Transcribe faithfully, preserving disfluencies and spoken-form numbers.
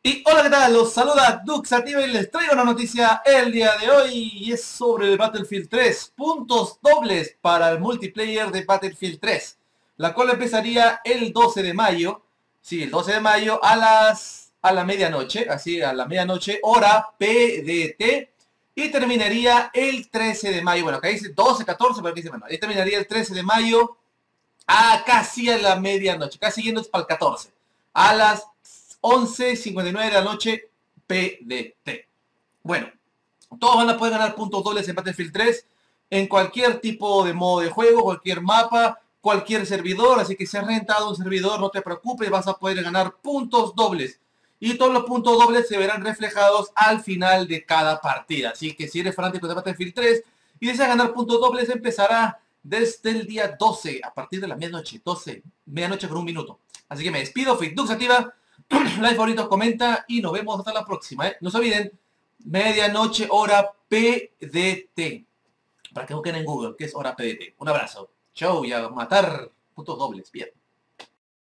Y hola, ¿qué tal? Los saluda Duxativa y les traigo una noticia el día de hoy y es sobre el Battlefield tres. Puntos dobles para el multiplayer de Battlefield tres, la cual empezaría el doce de mayo. Sí, el doce de mayo a las a la medianoche, así a la medianoche, hora P D T, y terminaría el trece de mayo. Bueno, acá dice doce, catorce, pero aquí dice, bueno, ahí terminaría el trece de mayo a casi a la medianoche, casi yendo para el catorce, a las once cincuenta y nueve de la noche P D T. Bueno, todos van a poder ganar puntos dobles en Battlefield tres en cualquier tipo de modo de juego, cualquier mapa, cualquier servidor. Así que si has rentado un servidor, no te preocupes, vas a poder ganar puntos dobles. Y todos los puntos dobles se verán reflejados al final de cada partida. Así que si eres fanático de Battlefield tres y deseas ganar puntos dobles, empezará desde el día doce, a partir de la medianoche, doce, medianoche con un minuto. Así que me despido, Facebook Activa, like, favorito, comenta y nos vemos hasta la próxima. ¿eh? No se olviden, medianoche hora P D T. Para que busquen en Google, que es hora P D T. Un abrazo. Chau y a matar puntos dobles. Bien.